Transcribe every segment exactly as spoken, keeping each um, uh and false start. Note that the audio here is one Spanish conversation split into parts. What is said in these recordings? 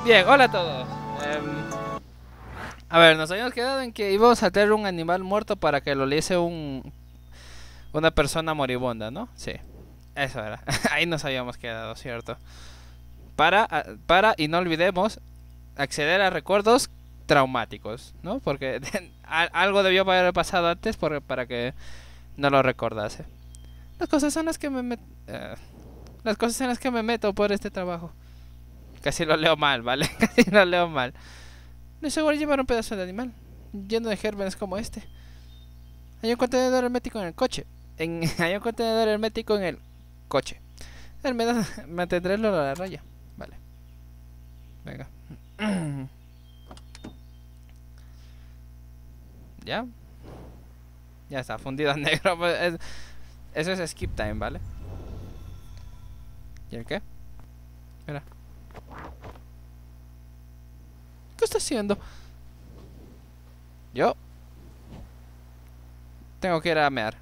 Bien, hola a todos. Em, a ver, nos habíamos quedado en que íbamos a tener un animal muerto para que lo liese un, una persona moribunda, ¿no? Sí, eso era. Ahí nos habíamos quedado, ¿cierto? Para, a- para, y no olvidemos, acceder a recuerdos traumáticos, ¿no? Porque a- algo debió haber pasado antes por- para que no lo recordase. Las cosas son las que me met- eh, las cosas en las que me meto por este trabajo. Casi lo leo mal, ¿vale? Casi lo leo mal. No es seguro llevar un pedazo de animal lleno de gérmenes como este. Hay un contenedor hermético en el coche. En, hay un contenedor hermético en el coche. Al menos mantendré el olor a la raya. Vale, venga. ¿Ya? Ya está, fundido a negro. Pues, es- eso es skip time, ¿vale? ¿Y el qué? Mira. ¿Qué está haciendo? Yo tengo que ir a mear.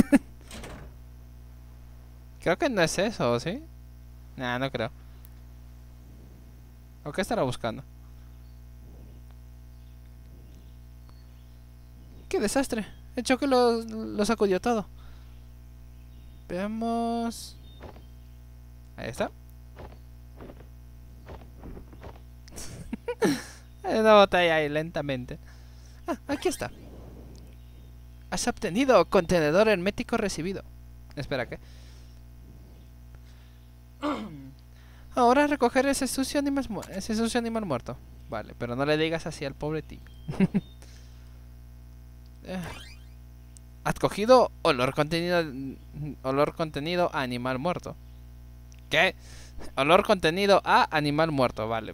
Creo que no es eso, ¿sí? Nah, no creo. ¿O qué estará buscando? ¡Qué desastre! El choque lo, lo sacudió todo. Veamos. Ahí está. Hay una botella ahí lentamente. Ah, aquí está. Has obtenido contenedor hermético recibido. Espera, ¿qué? Ahora recoger ese sucio animal, mu- ese sucio animal muerto. Vale, pero no le digas así al pobre Tim. Eh, Has cogido olor contenido, olor contenido a animal muerto. ¿Qué? Olor contenido a animal muerto, vale.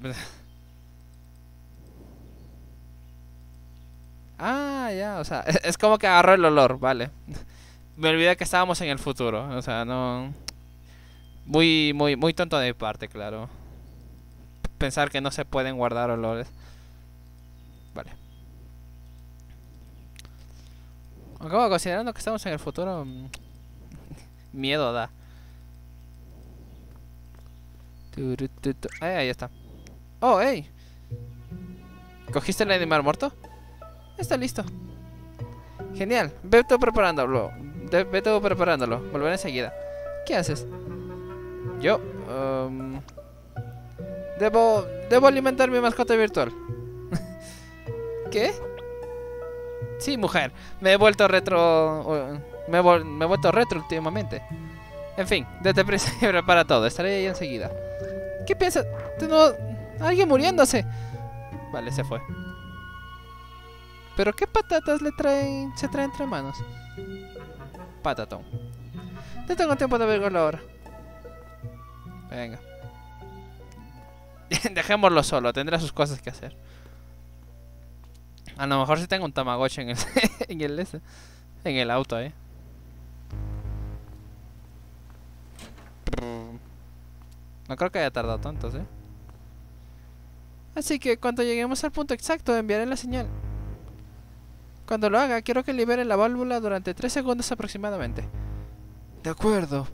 Ah, ya, o sea, es, es como que agarró el olor, vale. Me olvidé que estábamos en el futuro, o sea, no. Muy, muy, muy tonto de mi parte, claro. Pensar que no se pueden guardar olores. Vale. Aunque bueno, considerando que estamos en el futuro, mm, miedo da. Turu, tu, tu. Ay, ahí está. Oh, hey. ¿Cogiste el animal muerto? Está listo. Genial. Ve tú preparándolo. De- ve tú preparándolo. Volveré enseguida. ¿Qué haces? Yo. um, debo. Debo alimentar mi mascota virtual. ¿Qué? Sí, mujer. Me he vuelto retro. uh, Me he, vol- me he vuelto retro últimamente. En fin, date prisa y prepara todo. Estaré ahí enseguida. ¿Qué piensas? Tengo. Alguien muriéndose. Vale, se fue. ¿Pero qué patatas le traen? Se trae entre manos. Patatón. No tengo tiempo de verlo ahora. Venga. Dejémoslo solo, tendrá sus cosas que hacer. A lo mejor si tengo un Tamagotchi en el, en el ese, en el auto, eh. No creo que haya tardado tanto, ¿eh? Así que cuando lleguemos al punto exacto enviaré la señal. Cuando lo haga, quiero que libere la válvula durante tres segundos aproximadamente. De acuerdo.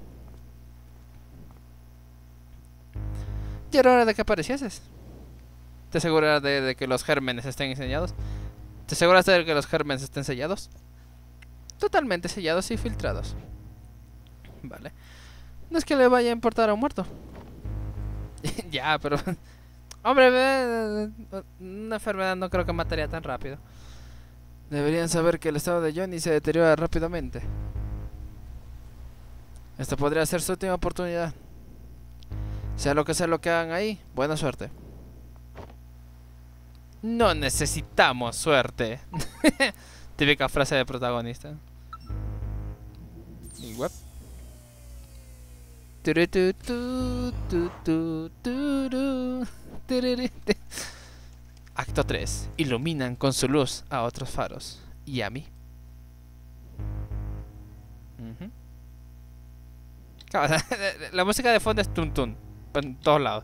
Ya era hora de que aparecieses. ¿Te aseguras de, de que los gérmenes estén sellados? ¿Te aseguras de que los gérmenes estén sellados? Totalmente sellados y filtrados. Vale. No es que le vaya a importar a un muerto. Ya, pero... Hombre, ve, una enfermedad no creo que mataría tan rápido. Deberían saber que el estado de Johnny se deteriora rápidamente. Esta podría ser su última oportunidad. Sea lo que sea lo que hagan ahí, buena suerte. No necesitamos suerte. Típica frase de protagonista. Y web. Turu, tu, tu, tu, tu, turu, tururu, te. Acto tres. Iluminan con su luz a otros faros. Y a mí. Ujú. Claro, la música de fondo es tun tun. En todos lados.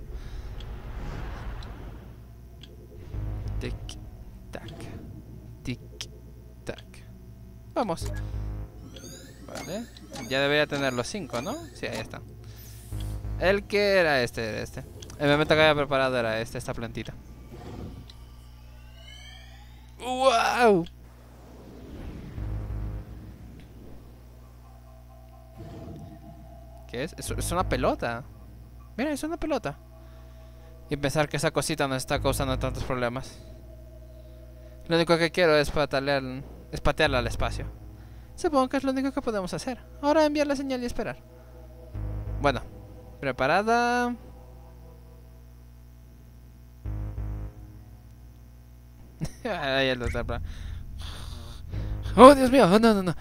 Tic, tac. Tic, tac. Vamos. Vale. Ya debería tener los cinco, ¿no? Sí, ahí está. El que era este, era este. El momento que había preparado era este, esta plantita. ¡Wow! ¿Qué es? es? Es una pelota. Mira, es una pelota. Y pensar que esa cosita nos está causando tantos problemas. Lo único que quiero es patalear, es patearla al espacio. Supongo que es lo único que podemos hacer. Ahora enviar la señal y esperar. Bueno, preparada. Ahí el doctor. Oh, Dios mío, oh, no, no, no.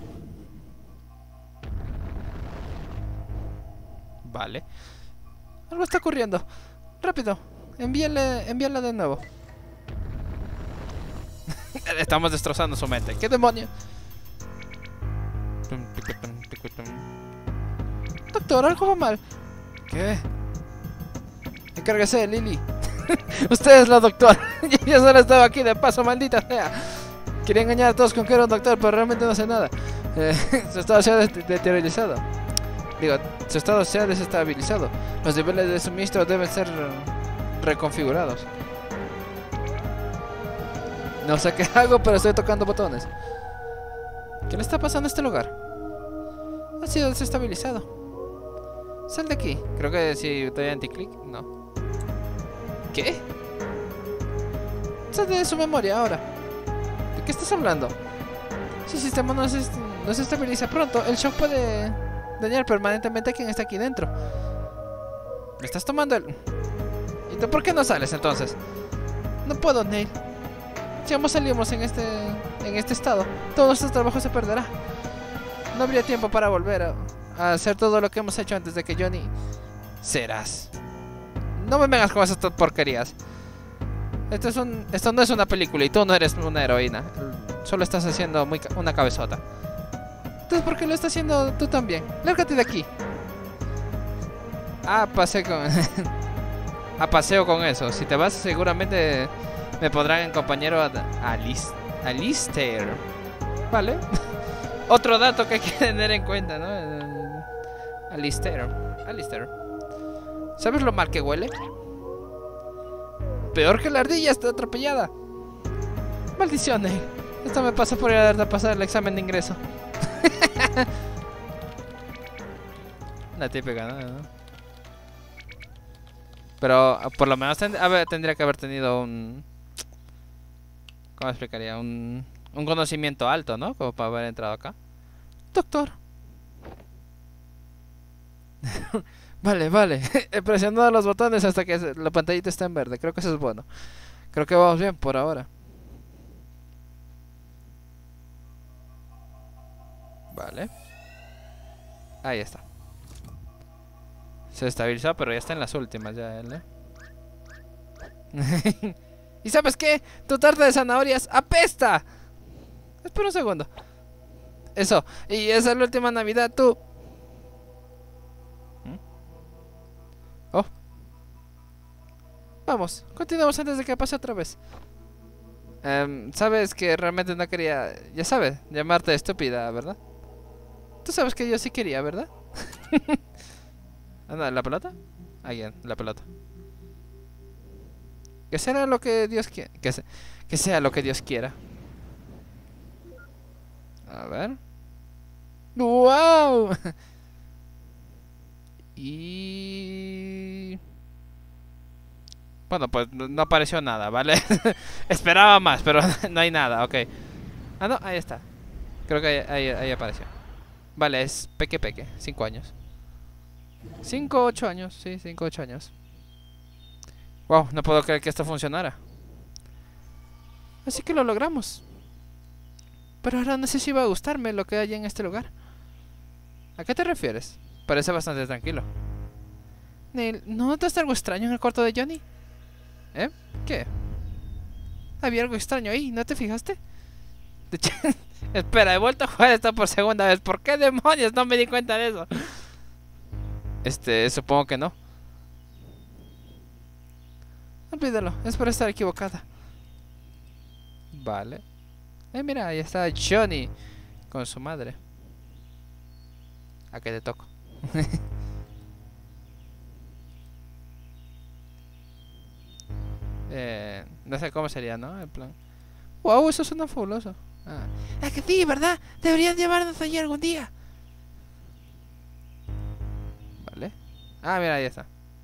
Vale. Algo está ocurriendo. Rápido, envíale, envíala de nuevo. Estamos destrozando su mente. ¿Qué demonios? Doctor, algo va mal. ¿Qué? Encárguese, Lily. Usted es la doctora. Yo solo estaba aquí de paso, maldita sea. Quería engañar a todos con que era un doctor, pero realmente no sé nada. Eh, su estado se ha deteriorado. Digo, su estado se ha desestabilizado. Los niveles de suministro deben ser reconfigurados. No sé qué hago, pero estoy tocando botones. ¿Qué le está pasando a este lugar? Ha sido desestabilizado. Sal de aquí. Creo que si doy anticlick, no. ¿Qué? Sal de su memoria ahora. ¿De qué estás hablando? Si el sistema no se, no se estabiliza pronto, el shock puede dañar permanentemente a quien está aquí dentro. ¿Me estás tomando el...? ¿Y tú por qué no sales entonces? No puedo, Neil. Si ambos salimos en este, en este estado, todo nuestro trabajo se perderá. No habría tiempo para volver a, a hacer todo lo que hemos hecho antes de que Johnny... Serás. No me vengas con esas porquerías. Esto, es un, esto no es una película y tú no eres una heroína. Solo estás haciendo muy ca una cabezota. Entonces, ¿por qué lo estás haciendo tú también? Lárgate de aquí. Ah, pasé con... ah, paseo con eso. Si te vas, seguramente me pondrán en compañero a Alice, Alistair. Vale. Otro dato que hay que tener en cuenta, ¿no? Alistair. Alistair. ¿Sabes lo mal que huele? Peor que la ardilla, está atropellada. Maldición, eh. Esto me pasa por ir a pasar el examen de ingreso. La típica, ¿no? Pero por lo menos tend a ver, tendría que haber tenido un... ¿Cómo explicaría? Un, un conocimiento alto, ¿no? Como para haber entrado acá. Doctor. Vale, vale. He presionado los botones hasta que la pantallita está en verde. Creo que eso es bueno. Creo que vamos bien por ahora. Vale. Ahí está. Se estabilizó, pero ya está en las últimas ya él, ¿eh? ¿Y sabes qué? Tu tarta de zanahorias apesta. Espera un segundo. Eso. Y esa es la última Navidad, tú. ¿Mm? Oh. Vamos, continuamos antes de que pase otra vez. Um, sabes que realmente no quería, ya sabes, llamarte estúpida, ¿verdad? Tú sabes que yo sí quería, ¿verdad? Anda, ¿la pelota? Ahí, la pelota. Que sea lo que Dios quiera. Que, se, que sea lo que Dios quiera. A ver. ¡Wow! Y... Bueno, pues no apareció nada, ¿vale? Esperaba más, pero no hay nada, ok. Ah, no, ahí está. Creo que ahí, ahí, ahí apareció. Vale, es Peque Peque, cinco años. cinco, ocho años, sí, cinco, ocho años. Wow, no puedo creer que esto funcionara. Así que lo logramos. Pero ahora no sé si va a gustarme lo que hay en este lugar. ¿A qué te refieres? Parece bastante tranquilo. Neil, ¿no notaste algo extraño en el cuarto de Johnny? ¿Eh? ¿Qué? Había algo extraño ahí, ¿no te fijaste? De hecho, espera, he vuelto a jugar esto por segunda vez. ¿Por qué demonios no me di cuenta de eso? Este, supongo que no. Olvídalo, es por estar equivocada. Vale. Eh, mira, ahí está Johnny con su madre. ¿A qué te toco? Eh, no sé cómo sería, ¿no? En plan. Wow, eso suena fabuloso. Ah. Es que sí, ¿verdad? Deberían llevarnos allí algún día. Vale. Ah, mira, ahí está.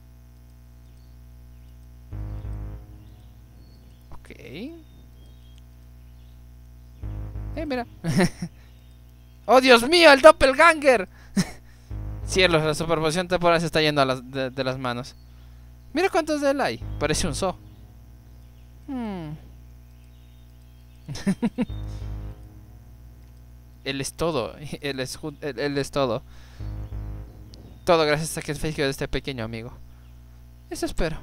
Ok. Eh, mira. ¡Oh, Dios mío! ¡El doppelganger! Cielos, la superposición temporal se está yendo a las, de, de las manos. Mira cuántos de él hay. Parece un zoo. Hmm. Él es todo. Él es, él, él es todo. Todo gracias al sacrificio de este pequeño amigo. Eso espero.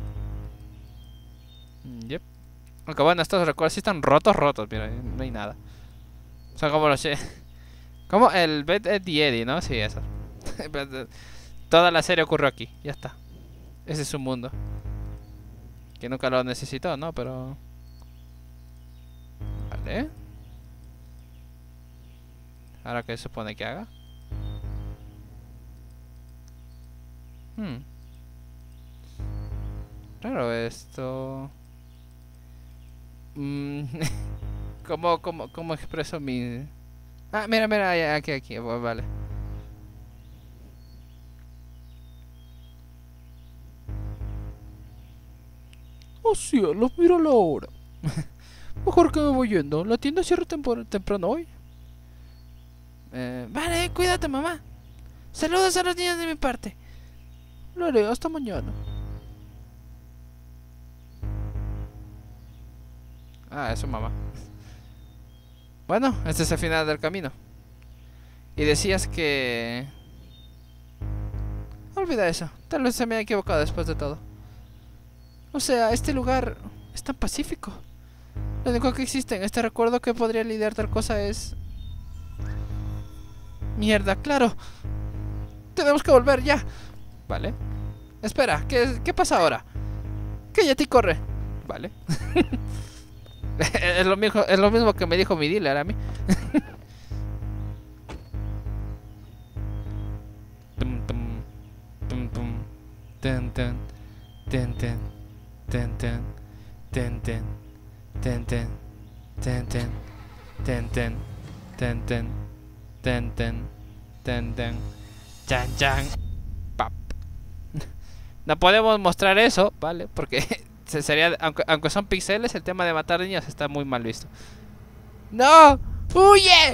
Yep. Aunque bueno, estos recuerdos sí están rotos, rotos. Mira, no hay nada. Son como los... Como el Bed Eddie Eddie, ¿no? Sí, eso. Toda la serie ocurrió aquí. Ya está. Ese es su mundo. Que nunca lo necesitó, ¿no? Pero... Vale. ¿Ahora qué se supone que haga? Hmm. Raro esto. Mm. ¿Cómo, cómo, cómo expreso mi...? Ah, mira, mira, aquí, aquí, vale. Oh cielo, mira la hora. Mejor que me voy yendo. La tienda cierra temprano hoy. Eh, vale, cuídate, mamá. Saludos a los niños de mi parte. Lo haré, hasta mañana. Ah, es su mamá. Bueno, este es el final del camino. Y decías que... Olvida eso. Tal vez se me haya equivocado después de todo. O sea, este lugar es tan pacífico. Lo único que existe en este recuerdo que podría lidiar tal cosa es... Mierda, claro. Tenemos que volver ya. Vale. Espera, ¿qué, qué pasa ahora? Que ya te corre. Vale. es, lo mismo, es lo mismo que me dijo mi dealer a mí. tum, tum, tum, tum. Ten, ten, ten, ten, ten, ten, ten, ten, ten, ten, ten, ten, ten, ten, ten, ten, ten, ten, ten, ten, chan, chan, pap. No podemos mostrar eso, ¿vale? Porque se sería, aunque, aunque son píxeles, el tema de matar niños está muy mal visto. ¡No! ¡Huye!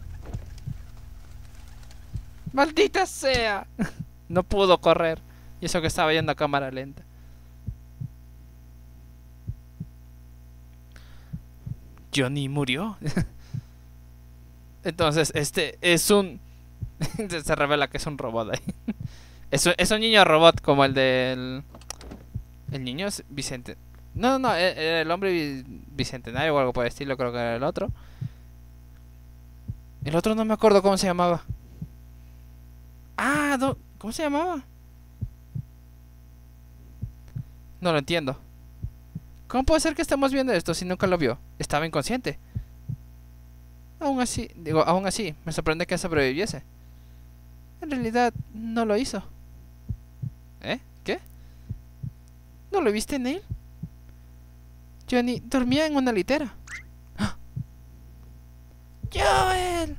¡Maldita sea! No pudo correr. Y eso que estaba yendo a cámara lenta. Johnny murió. Entonces, este es un... Se revela que es un robot ahí. Es un, es un niño robot como el del... El niño es Vicente. No, no, el, el hombre bicentenario o algo por el estilo, creo que era el otro. El otro no me acuerdo cómo se llamaba. Ah, no, ¿cómo se llamaba? No lo entiendo. ¿Cómo puede ser que estemos viendo esto si nunca lo vio? Estaba inconsciente. Aún así, digo, aún así, me sorprende que sobreviviese. En realidad, no lo hizo. ¿Eh? ¿Qué? ¿No lo viste, Neil? Johnny dormía en una litera. ¡Ah! ¡Joel!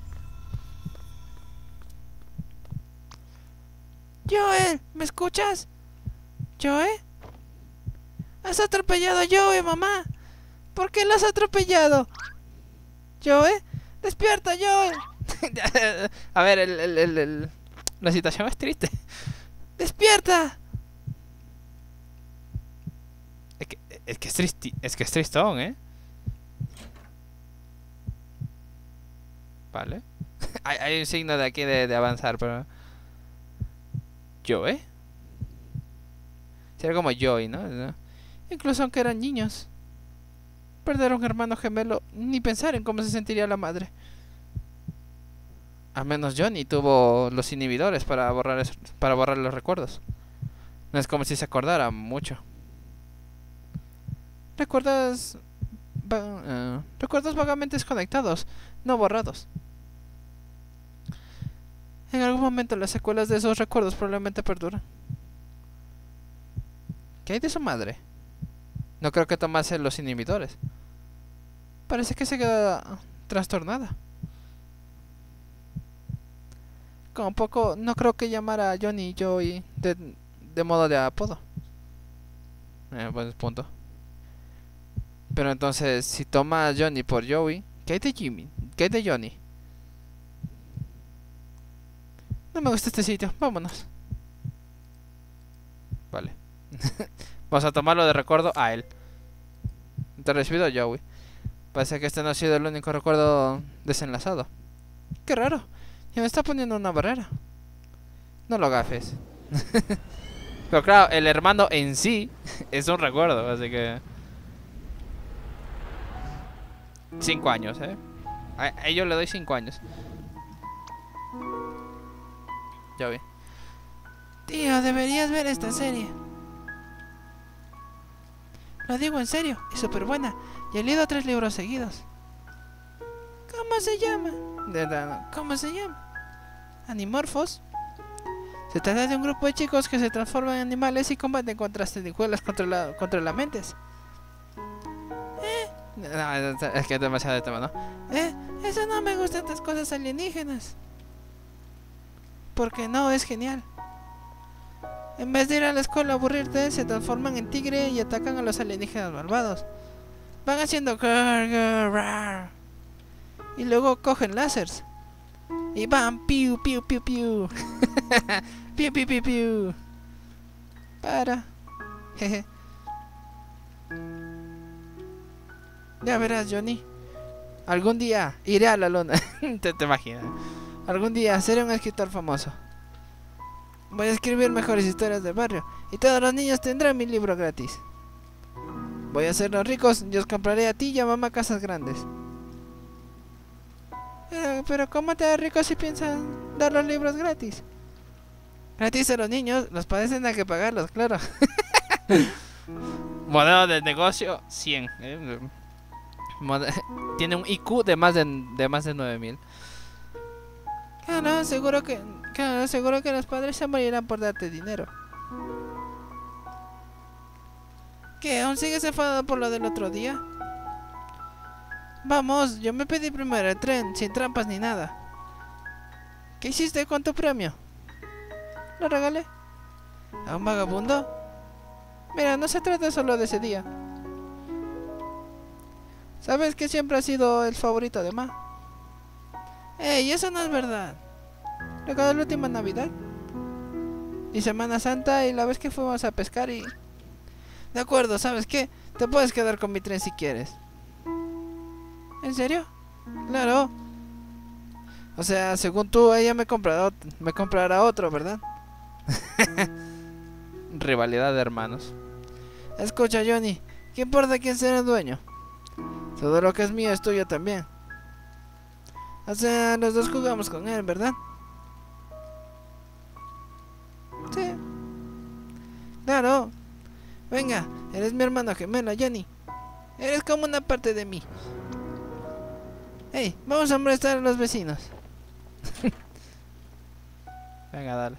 ¡Joel! ¿Me escuchas? ¿Joel? Has atropellado a Joey, mamá. ¿Por qué lo has atropellado? Joey, despierta, Joey. A ver, el, el, el, el, la situación es triste. ¡Despierta! Es que es, que es, tristi, es que es tristón, ¿eh? Vale. hay, hay un signo de aquí de, de avanzar, pero... ¿Joey? Sería como Joey, ¿no? ¿no? Incluso aunque eran niños. Perder a un hermano gemelo, ni pensar en cómo se sentiría la madre. Al menos Johnny tuvo los inhibidores para borrar, eso, para borrar los recuerdos. No es como si se acordara mucho. ¿Recuerdas? Va, uh, recuerdos vagamente desconectados, no borrados. En algún momento las secuelas de esos recuerdos probablemente perduran. ¿Qué hay de su madre? No creo que tomase los inhibidores. Parece que se queda trastornada. Como poco, no creo que llamara a Johnny Joey de, de modo de apodo. Eh, buen punto. Pero entonces, si toma a Johnny por Joey, ¿qué hay de Jimmy? ¿Qué hay de Johnny? No me gusta este sitio, vámonos. Vale. Vamos a tomarlo de recuerdo a él. Te recibido Joey. Parece que este no ha sido el único recuerdo desenlazado. Qué raro. Ya me está poniendo una barrera. No lo gafes. Pero claro, el hermano en sí es un recuerdo, así que... Cinco años, eh. A, a yo le doy cinco años. Ya vi. Tío, deberías ver esta serie. Lo digo en serio, es súper buena. Y he leído tres libros seguidos. ¿Cómo se llama? ¿Cómo se llama? Animorphos. Se trata de un grupo de chicos que se transforman en animales y combaten contra sanguijuelas controla contra las mentes. Eh. No, es que es demasiado de tema, ¿no? Eh, eso no me gustan estas cosas alienígenas. Porque no, es genial. En vez de ir a la escuela a aburrirte, se transforman en tigre y atacan a los alienígenas malvados. Van haciendo grrr, grrr, rar. Y luego cogen láseres. Y van piu piu piu piu. Piu piu piu piu. Para. Jeje. Ya verás, Johnny. Algún día iré a la luna. te, te imaginas. Algún día seré un escritor famoso. Voy a escribir mejores historias del barrio. Y todos los niños tendrán mi libro gratis. Voy a hacerlos ricos. Yo os compraré a ti y a mamá casas grandes. Eh, pero ¿cómo te harás rico si piensan dar los libros gratis? Gratis a los niños. Los padres tendrán que pagarlos, claro. Modelo de negocio cien. Eh. Tiene un I Q de más de, de más de nueve mil. Claro, seguro que claro, seguro que los padres se morirán por darte dinero. ¿Qué? ¿Aún sigues enfadado por lo del otro día? Vamos, yo me pedí primero el tren, sin trampas ni nada. ¿Qué hiciste con tu premio? Lo regalé. ¿A un vagabundo? Mira, no se trata solo de ese día. ¿Sabes que siempre ha sido el favorito de Ma? ¡Ey, eso no es verdad! Recuerdo la última Navidad y Semana Santa y la vez que fuimos a pescar y... De acuerdo, ¿sabes qué? Te puedes quedar con mi tren si quieres. ¿En serio? Claro. O sea, según tú, ella me comprará, me comprará otro, ¿verdad? Rivalidad de hermanos. Escucha, Johnny, ¿qué importa quién será el dueño? Todo lo que es mío es tuyo también. O sea, los dos jugamos con él, ¿verdad? Sí. Claro. Venga, eres mi hermano gemelo, Johnny. Eres como una parte de mí. Hey, vamos a molestar a los vecinos. Venga, dale.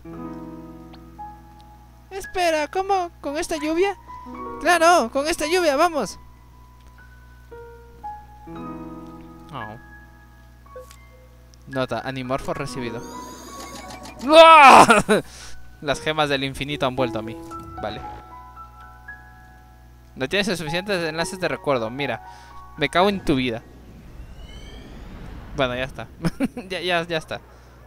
Espera, ¿cómo? ¿Con esta lluvia? Claro, con esta lluvia, vamos. Oh. Nota, Animorfo recibido. Las gemas del infinito han vuelto a mí. Vale. No tienes suficientes enlaces de recuerdo. Mira, me cago en tu vida. Bueno, ya está. ya, ya, ya está.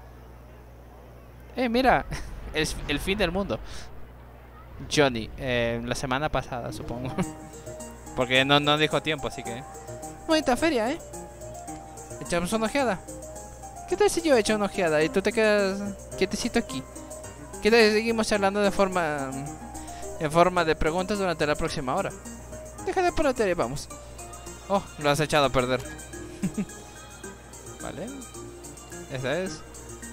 Eh, mira. Es el fin del mundo. Johnny, eh, la semana pasada, supongo. Porque no, no dijo tiempo, así que... Bonita feria, ¿eh? Echamos una ojeada. ¿Qué tal si yo echo una ojeada y tú te quedas quietecito aquí? ¿Qué tal si seguimos charlando de forma... en forma de preguntas durante la próxima hora? Deja de ponerte y vamos. Oh, lo has echado a perder. Vale. Esa es.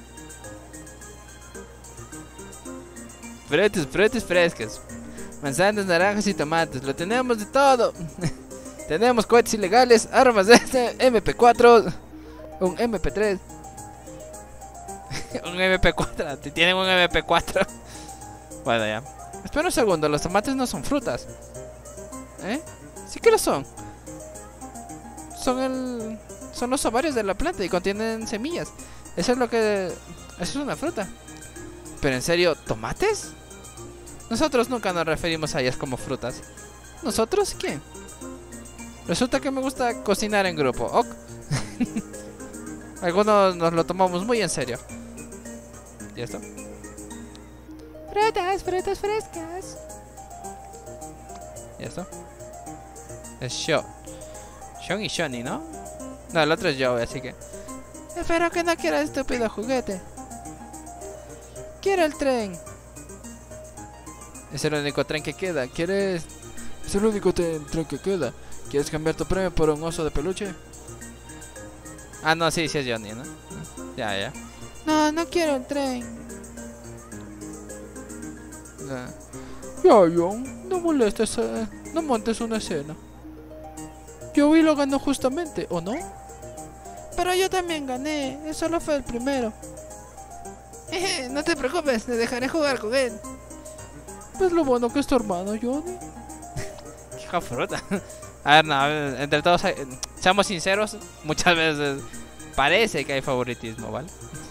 Frutas, frutas frescas. Manzanas, naranjas y tomates. Lo tenemos de todo. Tenemos cohetes ilegales, armas de M P cuatro, un M P tres. Un M P cuatro. Tienen un M P cuatro. Bueno, ya. Espera un segundo, los tomates no son frutas. ¿Eh? Sí que lo son. Son el... Son los ovarios de la planta y contienen semillas. Eso es lo que... Eso es una fruta. Pero en serio, ¿tomates? Nosotros nunca nos referimos a ellas como frutas. ¿Nosotros quién? Resulta que me gusta cocinar en grupo, ¿ok? Algunos nos lo tomamos muy en serio. ¿Y esto? Frutas, frutas frescas. ¿Y esto? Es Sho. Shon y Shoni, ¿no? No, el otro es Joe, así que... Espero que no quiera estúpido juguete. Quiero el tren. Es el único tren que queda. ¿Quieres...? Es el único tren que queda. ¿Quieres cambiar tu premio por un oso de peluche? Ah, no, sí, sí es Johnny, ¿no? Ya, ya. No, no quiero el tren. Ya, John, no molestes, eh, no montes una escena. Joey lo ganó justamente, ¿o no? Pero yo también gané, él solo fue el primero. Jeje, no te preocupes, te dejaré jugar con él. Pues lo bueno que es tu hermano, Johnny. Qué fruta. A ver, no, a ver, entre todos, hay, seamos sinceros, muchas veces parece que hay favoritismo, ¿vale?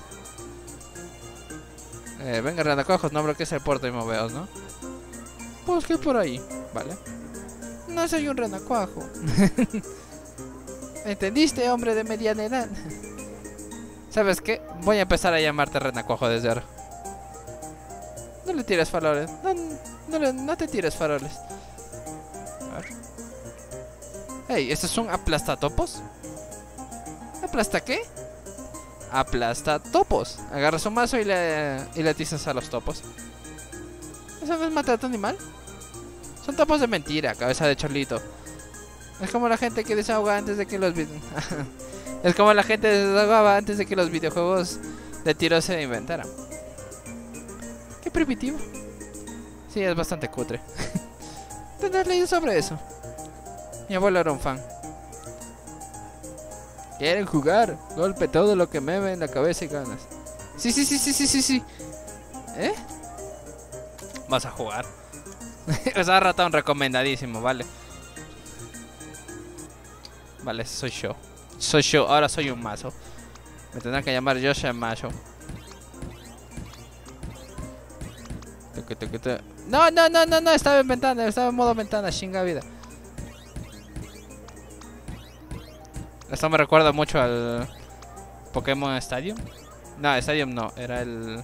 Eh, venga, Renacuajos, no bloquees el puerto y moveos, ¿no? Pues que por ahí, ¿vale? No soy un renacuajo. ¿Entendiste, hombre de mediana edad? ¿Sabes qué? Voy a empezar a llamarte renacuajo desde ahora. No le tires faroles. No, no, le, no te tires faroles. A ver. Ey, ¿estos son aplastatopos? ¿Aplasta qué? Aplastatopos. Agarras un mazo y le, y le atizas a los topos. ¿Eso no es matar a tu animal? Son topos de mentira, cabeza de cholito. Es como la gente que desahoga antes de que los vide- Es como la gente desahogaba antes de que los videojuegos de tiro se inventaran. Qué primitivo. Sí, es bastante cutre. ¿Dónde has leído sobre eso? Mi abuelo era un fan. ¿Quieren jugar? Golpe todo lo que me ve en la cabeza y ganas. Sí, sí, sí, sí, sí, sí, sí. ¿Eh? Vas a jugar. Os ha ratón recomendadísimo, vale. Vale, soy yo. Soy yo, ahora soy un mazo. Me tendrán que llamar Yoshi Macho. No, no, no, no, no, estaba en ventana, estaba en modo ventana, chinga vida. Esto me recuerda mucho al Pokémon Stadium. No, Stadium no, era el...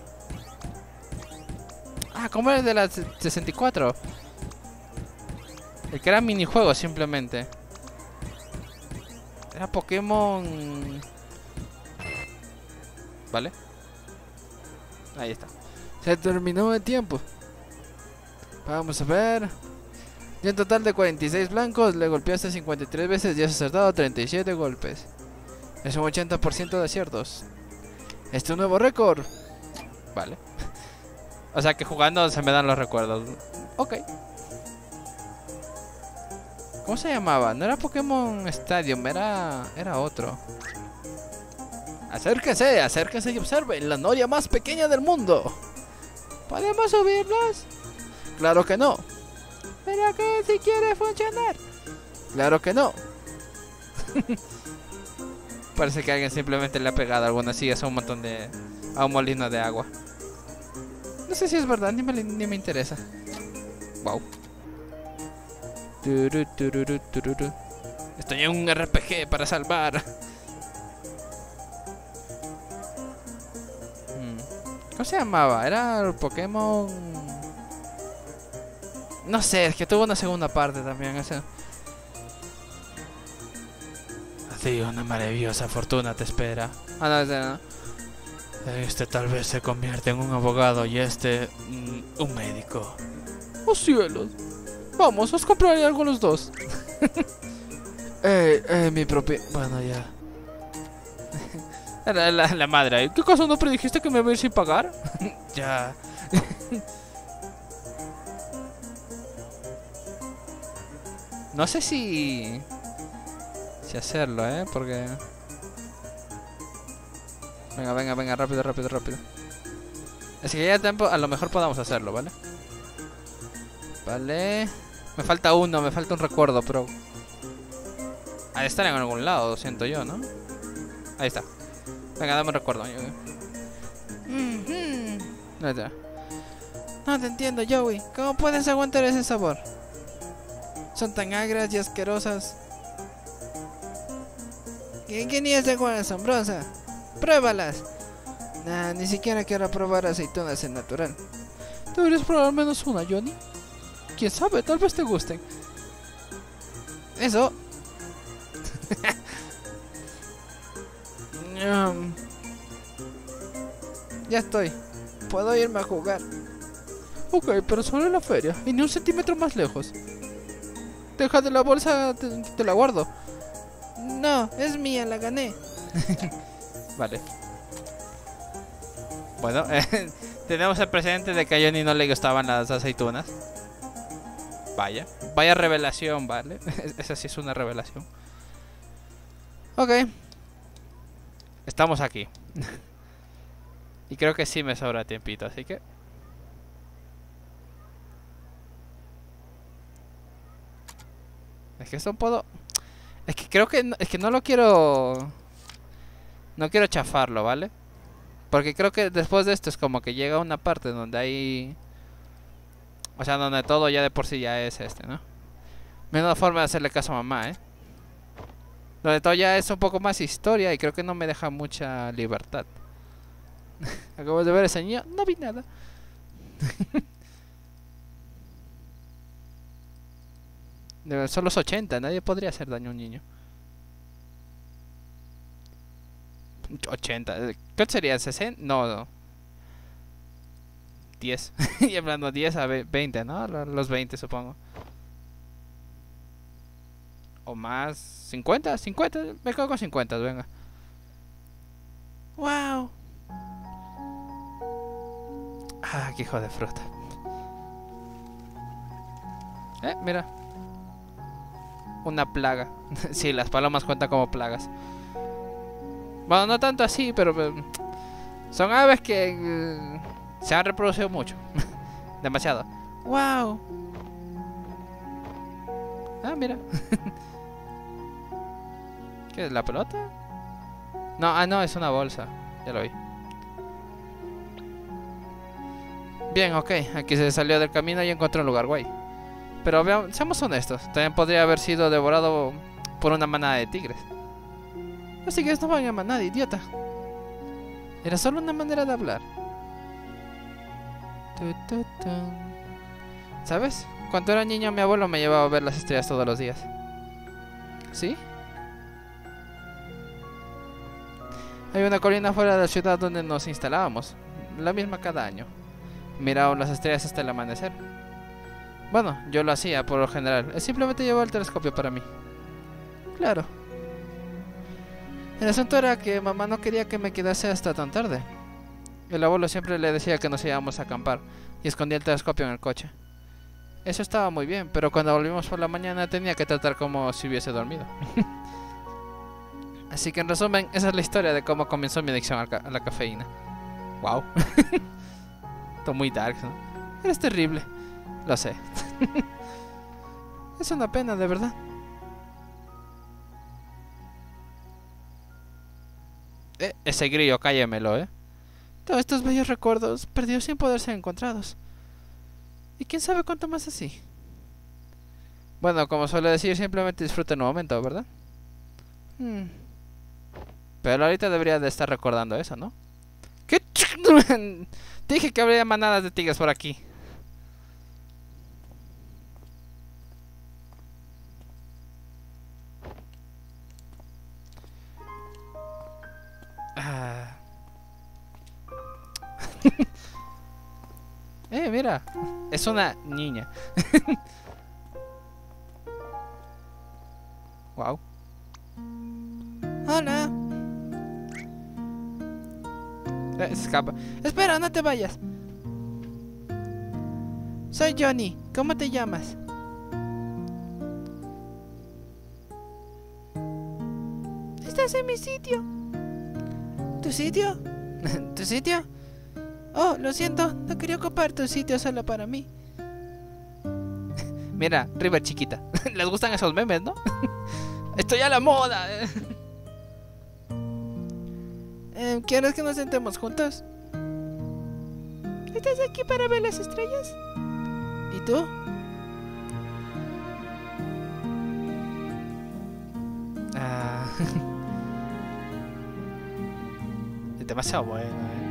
Ah, ¿cómo era el de la sesenta y cuatro? El que era minijuego simplemente. Era Pokémon... ¿Vale? Ahí está. Se terminó el tiempo. Vamos a ver. Y en total de cuarenta y seis blancos le golpeaste cincuenta y tres veces y has acertado treinta y siete golpes. Es un ochenta por ciento de aciertos. Este es un nuevo récord. Vale. O sea que jugando se me dan los recuerdos. Ok. ¿Cómo se llamaba? No era Pokémon Stadium, era, era otro. Acérquese, acérquese y observe la noria más pequeña del mundo. ¿Podemos subirlos? Claro que no. ¿Pero qué si quiere funcionar? Claro que no. Parece que alguien simplemente le ha pegado algunas sillas a un montón de... a un molino de agua. No sé si es verdad, ni me, ni me interesa. Wow. Turu, tururu, tururu. Estoy en un R P G para salvar. ¿Cómo se llamaba? Era el Pokémon... No sé, es que tuvo una segunda parte también. Ese... Así, una maravillosa fortuna te espera. Ah, no, ese no. Este tal vez se convierte en un abogado y este... Mm, un médico. ¡Oh cielos! Vamos, os compraré algo los dos. eh, eh, mi propia... Bueno, ya. La, la, la madre, ¿qué cosa no predijiste que me iba a ir sin pagar? Ya. No sé si... Si hacerlo, ¿eh? Porque... Venga, venga, venga, rápido, rápido, rápido. Es que ya hay tiempo, a lo mejor podamos hacerlo, ¿vale? Vale. Me falta uno, me falta un recuerdo, pero... Ha de estar en algún lado, siento yo, ¿no? Ahí está. Venga, dame un recuerdo. Mm-hmm. No te... no te entiendo, Joey. ¿Cómo puedes aguantar ese sabor? Son tan agras y asquerosas. ¿Quién es de agua asombrosa? ¡Pruébalas! Nah, ni siquiera quiero probar aceitunas en natural. ¿Deberías probar al menos una, Johnny? ¿Quién sabe? Tal vez te gusten. Eso... um, ya estoy. Puedo irme a jugar. Ok, pero solo en la feria. Y ni un centímetro más lejos. Deja de la bolsa, te, te la guardo. No, es mía, la gané. Vale. Bueno, eh, tenemos el precedente de que a Johnny no le gustaban las aceitunas. Vaya, vaya revelación, ¿vale? Esa sí es una revelación. Ok. Estamos aquí. Y creo que sí me sobra tiempito, así que... Es que esto puedo... Es que creo que no, es que no lo quiero... No quiero chafarlo, ¿vale? Porque creo que después de esto es como que llega una parte donde hay... O sea, donde todo ya de por sí ya es este, ¿no? Menos forma de hacerle caso a mamá, ¿eh? Donde todo ya es un poco más historia y creo que no me deja mucha libertad. Acabo de ver ese niño, no vi nada. Son los ochenta, nadie podría hacer daño a un niño. ochenta, ¿qué sería? ¿sesenta? No, no. diez. Y hablando diez a veinte, ¿no? Los veinte supongo. O más. ¿cincuenta? cincuenta. Me quedo con cincuenta, venga. ¡Wow! Ah, qué hijo de fruta. Eh, mira. Una plaga. Sí, las palomas cuentan como plagas. Bueno, no tanto así, pero... Son aves que... Eh, se han reproducido mucho. Demasiado. ¡Wow! Ah, mira. ¿Qué es? ¿La pelota? No, ah, no, es una bolsa. Ya lo vi. Bien, ok. Aquí se salió del camino y encontró un lugar guay. Pero veamos, seamos honestos. También podría haber sido devorado por una manada de tigres. Los tigres no van a manada, idiota. Era solo una manera de hablar. ¿Sabes? Cuando era niño mi abuelo me llevaba a ver las estrellas todos los días. ¿Sí? Hay una colina fuera de la ciudad donde nos instalábamos. La misma cada año. Mirábamos las estrellas hasta el amanecer. Bueno, yo lo hacía por lo general. Él simplemente llevaba el telescopio para mí. Claro. El asunto era que mamá no quería que me quedase hasta tan tarde. El abuelo siempre le decía que nos íbamos a acampar y escondía el telescopio en el coche. Eso estaba muy bien, pero cuando volvimos por la mañana tenía que tratar como si hubiese dormido. Así que en resumen, esa es la historia de cómo comenzó mi adicción a, ca a la cafeína. Wow. Esto muy dark, ¿no? Eres terrible. Lo sé. Es una pena, de verdad. Eh, ese grillo, cállemelo, ¿eh? Todos estos bellos recuerdos perdidos sin poder ser encontrados. Y quién sabe cuánto más así. Bueno, como suele decir, simplemente disfruta el momento, ¿verdad? Hmm. Pero ahorita debería de estar recordando eso, ¿no? ¿Qué? Dije que habría manadas de tigres por aquí. Ah. Eh, mira. Es una niña. Wow. Hola. Eh, se escapa. Espera, no te vayas. Soy Johnny. ¿Cómo te llamas? Estás en mi sitio. ¿Tu sitio? ¿Tu sitio? Oh, lo siento. No quería ocupar tu sitio solo para mí. Mira, River chiquita. Les gustan esos memes, ¿no? Estoy a la moda. eh, ¿Quieres que nos sentemos juntos? ¿Estás aquí para ver las estrellas? ¿Y tú? Ah. Es demasiado bueno, eh.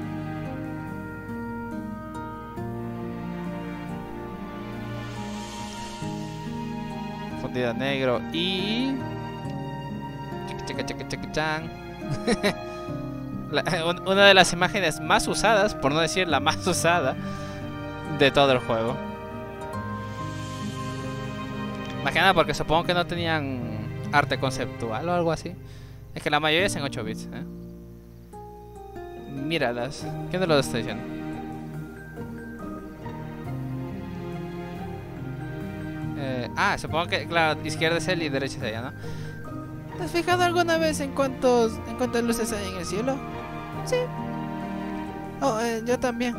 Fundido a negro y... Chaca, chaca, chaca, chan. La, un, una de las imágenes más usadas, por no decir la más usada, de todo el juego. Más que nada porque supongo que no tenían arte conceptual o algo así. Es que la mayoría es en ocho bits, ¿eh? Míralas. ¿Quién te lo está diciendo? Eh, ah, supongo que, claro, izquierda es él y derecha es ella, ¿no? ¿Te has fijado alguna vez en cuántos, en cuántas luces hay en el cielo? Sí. Oh, eh, yo también.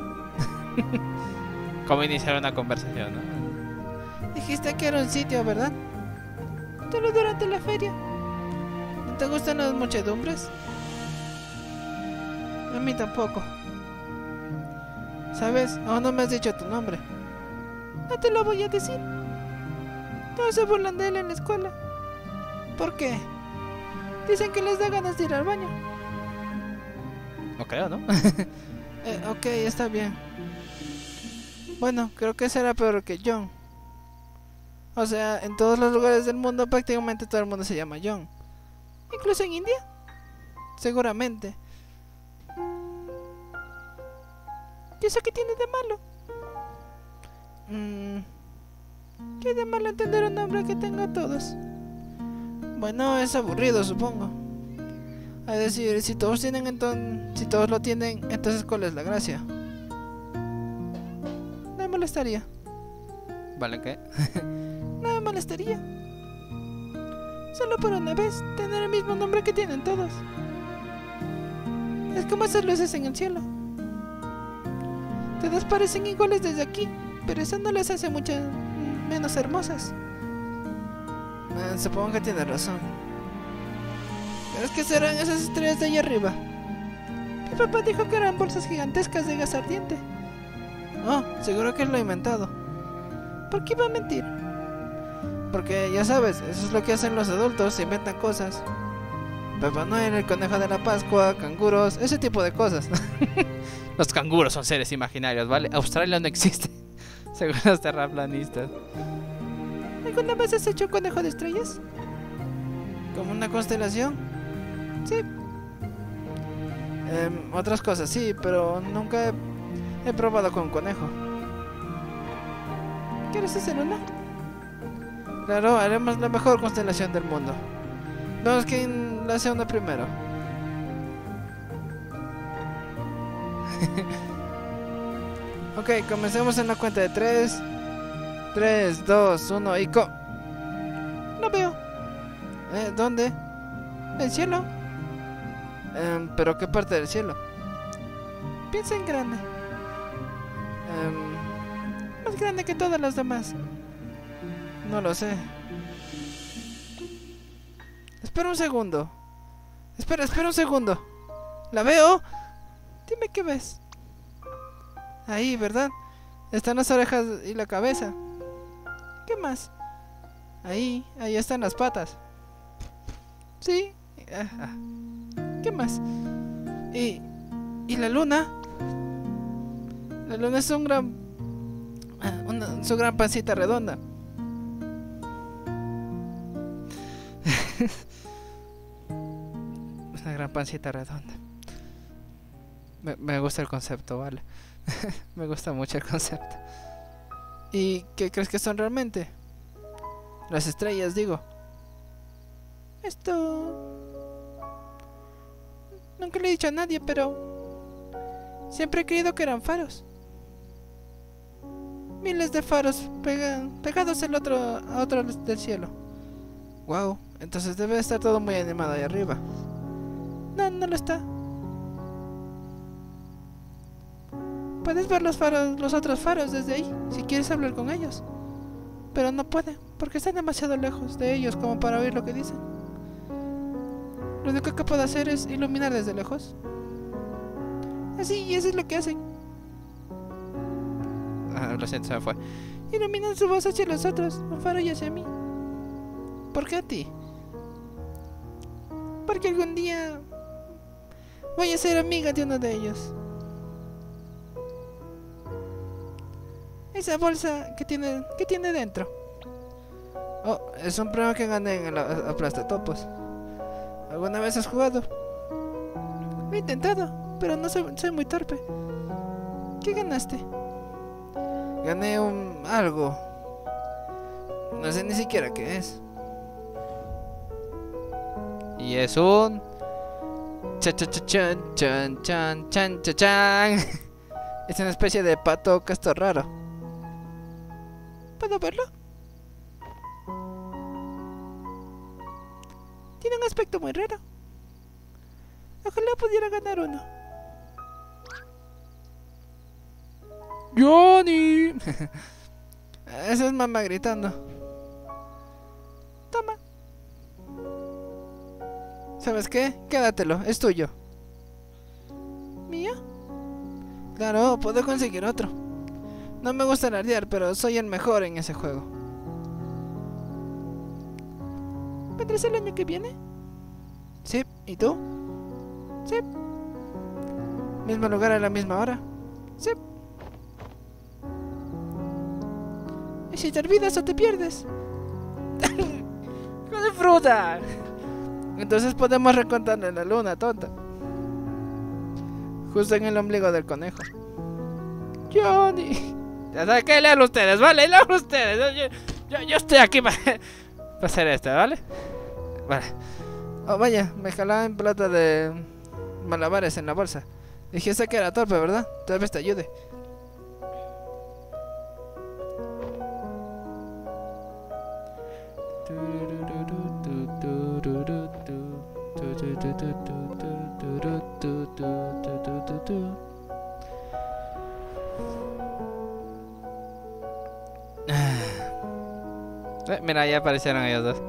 ¿Cómo iniciar una conversación, no? Dijiste que era un sitio, ¿verdad? Solo durante la feria. ¿No te gustan las muchedumbres? A mí tampoco. ¿Sabes? Aún no me has dicho tu nombre. No te lo voy a decir. Todos se burlan de él en la escuela. ¿Por qué? Dicen que les da ganas de ir al baño. No creo, ¿no? eh, ok, está bien. Bueno, creo que será peor que John. O sea, en todos los lugares del mundo prácticamente todo el mundo se llama John. ¿Incluso en India? Seguramente. ¿Y eso qué tiene de malo? Mm, ¿Qué de malo entender un nombre que tenga todos? Bueno, es aburrido, supongo. Es decir, si todos tienen entonces, si todos lo tienen, entonces ¿cuál es la gracia? No me molestaría. ¿Vale qué? No me molestaría. Solo por una vez tener el mismo nombre que tienen todos. Es como esas luces en el cielo. Todas parecen iguales desde aquí, pero eso no las hace mucho menos hermosas. Eh, supongo que tiene razón. Pero es que serán esas estrellas de allá arriba. Mi papá dijo que eran bolsas gigantescas de gas ardiente. Oh, seguro que lo ha inventado. ¿Por qué iba a mentir? Porque ya sabes, eso es lo que hacen los adultos, se inventan cosas. Papá Noel, el conejo de la Pascua, canguros, ese tipo de cosas. Los canguros son seres imaginarios, ¿vale? Australia no existe, según los terraplanistas. ¿Alguna vez has hecho un conejo de estrellas? ¿Como una constelación? Sí. Eh, otras cosas, sí, pero nunca he, he probado con un conejo. ¿Quieres hacer una? Claro, haremos la mejor constelación del mundo. Vamos quién la hace una primero. Ok, comencemos en la cuenta de tres. tres, dos, uno y co... No veo. ¿Eh? ¿Dónde? ¿El cielo? Eh, ¿Pero qué parte del cielo? Piensa en grande. Eh, más grande que todas las demás. No lo sé. Espera un segundo. Espera, espera un segundo. ¿La veo? Dime qué ves. Ahí, ¿verdad? Están las orejas y la cabeza. ¿Qué más? Ahí, ahí están las patas. Sí. Ajá. ¿Qué más? Y... ¿Y la luna? La luna es un gran... Una, su gran pancita redonda. Una gran pancita redonda. Me, me gusta el concepto, vale. Me gusta mucho el concepto. ¿Y qué crees que son realmente? Las estrellas, digo. Esto... Nunca le he dicho a nadie, pero... Siempre he creído que eran faros. Miles de faros pegan, pegados el otro, a otro del cielo. Wow, entonces debe estar todo muy animado ahí arriba. No, no lo está. Puedes ver los faros, los otros faros desde ahí, si quieres hablar con ellos. pero no puede, porque están demasiado lejos de ellos como para oír lo que dicen. Lo único que puedo hacer es iluminar desde lejos. Así, y eso es lo que hacen. Ah, lo siento, se me fue. Iluminan su voz hacia los otros, un faro y hacia mí. ¿Por qué a ti? Porque algún día voy a ser amiga de uno de ellos. Esa bolsa que tiene, ¿qué tiene dentro? Oh, es un premio que gané en el Aplastatopos. ¿Alguna vez has jugado? Lo he intentado, pero no soy, soy muy torpe. ¿Qué ganaste? Gané un... algo. No sé ni siquiera qué es. Y es un... Chan chan chan chan chan chan chan chan. Es una especie de pato castor raro. ¿Puedo verlo? Tiene un aspecto muy raro. Ojalá pudiera ganar uno. ¡Johnny! Esa es mamá gritando. Toma. ¿Sabes qué? Quédatelo, es tuyo. ¿Mío? Claro, puedo conseguir otro. No me gusta alardear, pero soy el mejor en ese juego. ¿Vendrás el año que viene? Sí, ¿y tú? Sí. ¿Mismo lugar a la misma hora? Sí. ¿Y si te olvidas o te pierdes? ¡Hijo de fruta! Entonces podemos recontarle la luna, tonta. Justo en el ombligo del conejo. Johnny. Ya saben que lean ustedes, ¿vale? Lean ustedes. Yo, yo, yo estoy aquí para, para hacer esto, ¿vale? Vale. Oh, vaya, me jalaba en plata de malabares en la bolsa. Dijiste que era torpe, ¿verdad? Tal vez te ayude. Eh, mira, ya aparecieron ellos dos.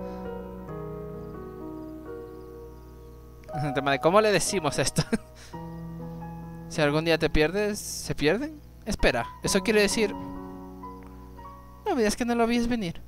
El tema de cómo le decimos esto. Si algún día te pierdes, ¿se pierden? Espera, eso quiere decir... No me digas que no lo vías venir.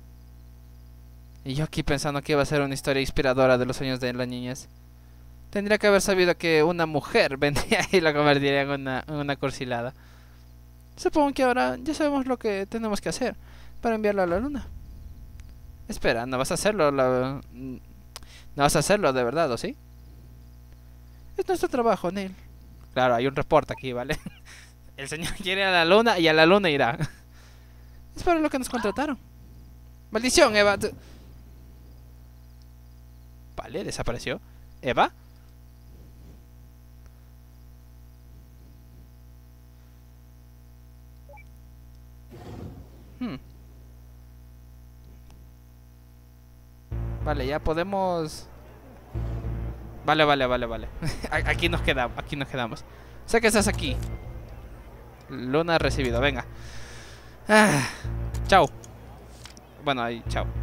Y yo aquí pensando que iba a ser una historia inspiradora de los sueños de la niñez. Tendría que haber sabido que una mujer vendría y lo convertiría en una, en una cursilada. Supongo que ahora ya sabemos lo que tenemos que hacer para enviarlo a la luna. Espera, ¿no vas a hacerlo? La... ¿No vas a hacerlo de verdad, o sí? Es nuestro trabajo, Neil. Claro, hay un reporte aquí, ¿vale? El señor quiere ir a la luna y a la luna irá. Es para lo que nos contrataron. ¡Maldición, Eva! Vale, desapareció. ¿Eva? Hmm. Vale, ya podemos... Vale, vale, vale, vale. Aquí nos quedamos, aquí nos quedamos. Sé que estás aquí. Luna recibido, venga. Ah, chao. Bueno, ahí, chao.